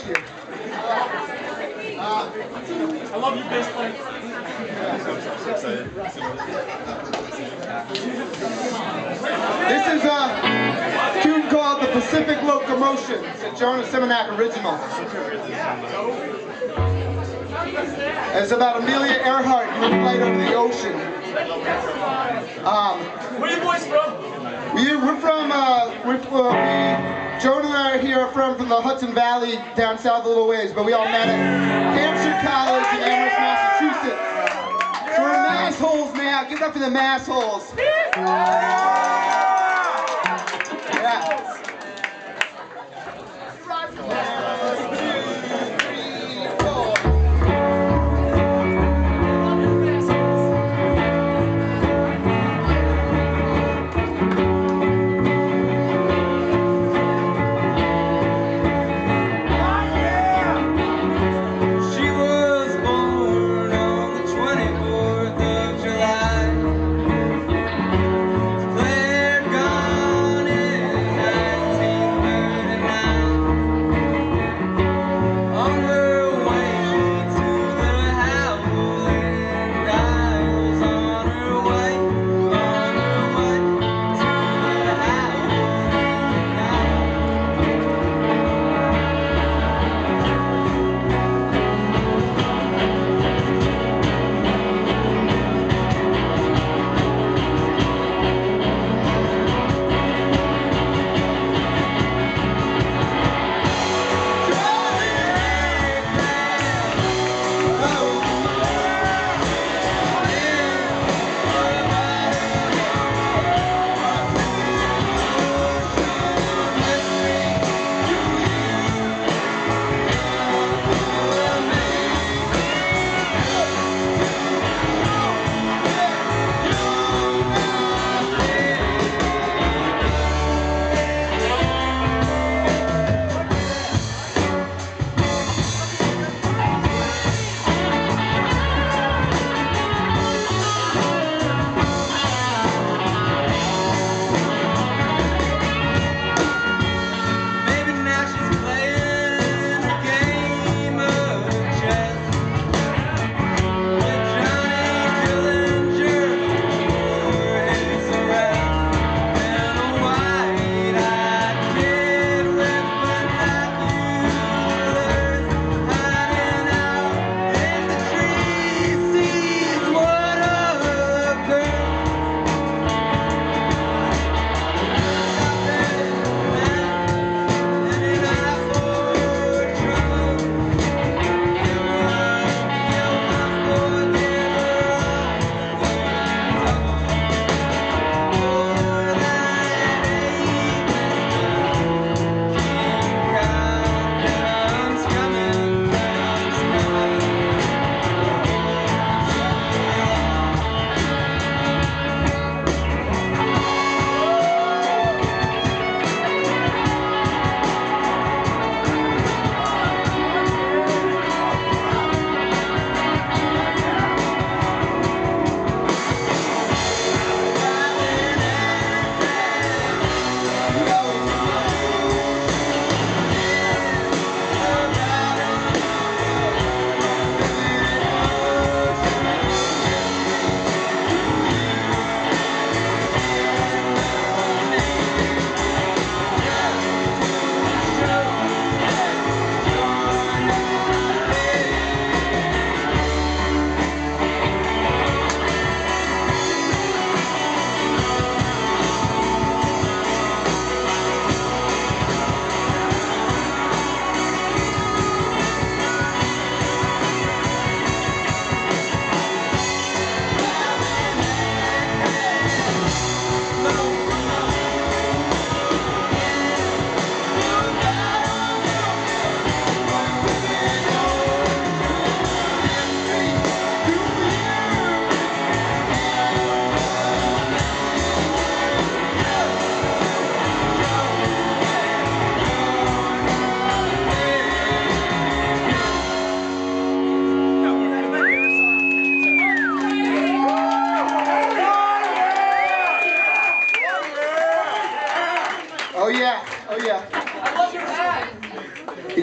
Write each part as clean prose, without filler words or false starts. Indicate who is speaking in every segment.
Speaker 1: Thank you.
Speaker 2: I love you, bass player.
Speaker 1: This is a tune called The Pacific Locomotion. It's a Jonas Simonak original. It's about Amelia Earhart and her flight over the ocean.
Speaker 2: Where are you boys from?
Speaker 1: We're from, Joan and I here are from the Hudson Valley down south a little ways, but we all met at Hampshire College in Amherst, Massachusetts. So we're massholes now. Give it up for the massholes. Yeah.
Speaker 3: July, declared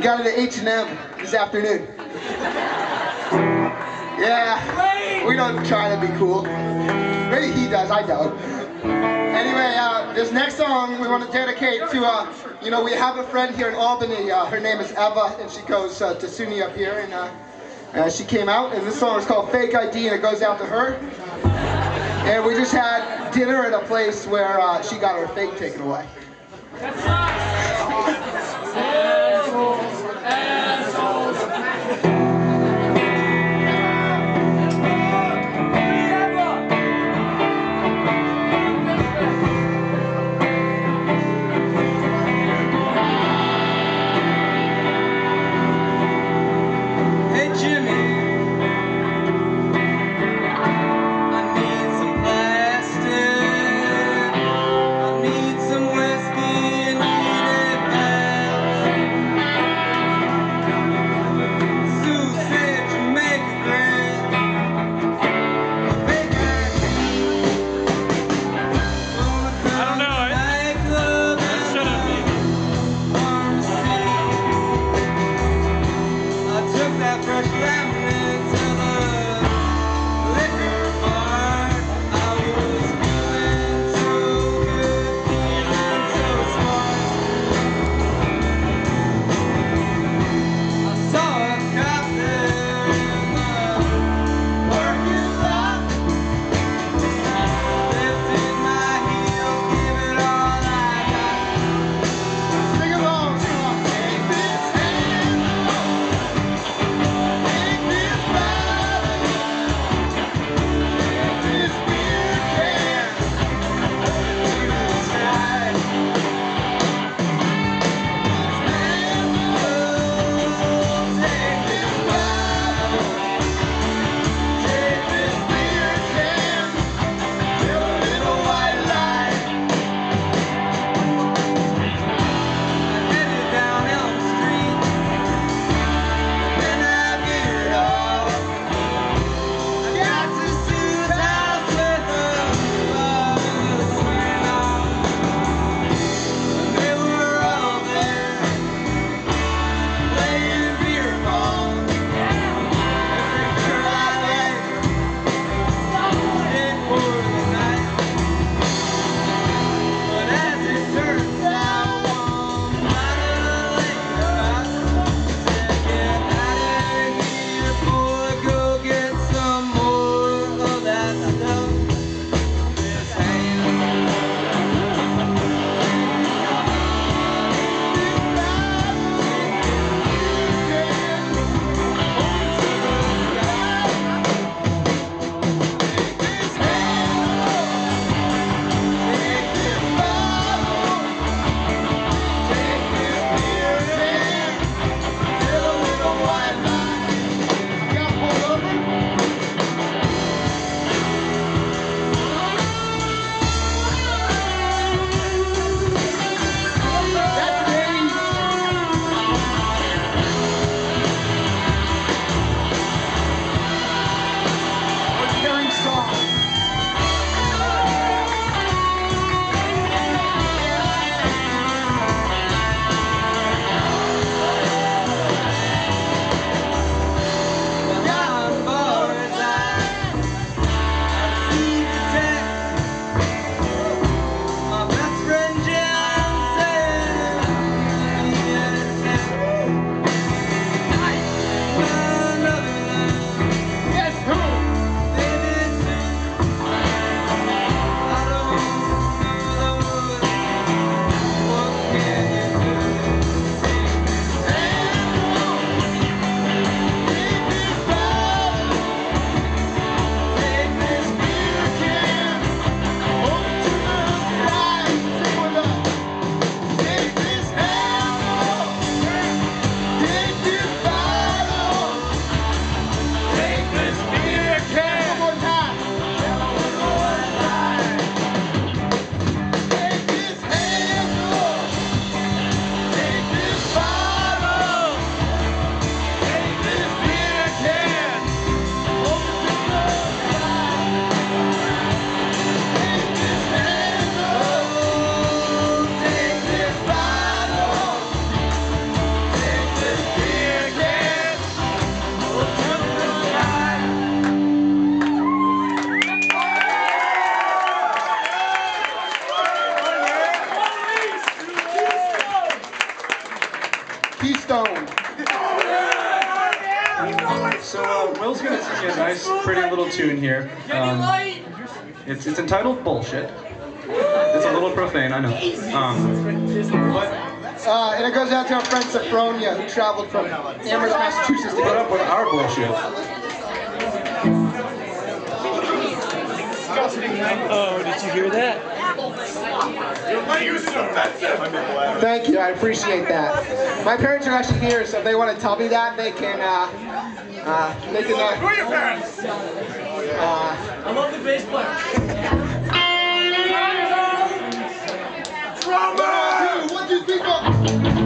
Speaker 1: got it at H&M this afternoon. Yeah, we don't try to be cool. Maybe he does, I don't. Anyway, this next song we want to dedicate to, we have a friend here in Albany. Her name is Eva, and she goes to SUNY up here, and she came out, and this song is called Fake ID, and it goes out to her. And we just had dinner at a place where she got her fake taken away.
Speaker 3: So Will's gonna sing you a nice, pretty little tune here. It's entitled Bullshit. It's a little profane, I know.
Speaker 1: And it goes out to our friend Sophronia, who traveled from Amherst, Massachusetts to
Speaker 3: Put
Speaker 1: get
Speaker 3: up with our bullshit.
Speaker 4: Oh, did you hear that?
Speaker 2: Your language is offensive.
Speaker 1: Thank you, I appreciate that. My parents are actually here, so if they want to tell me that, they can,
Speaker 2: Who are your parents? I love the bass player.
Speaker 1: Drama! 1, 2, 3, 4.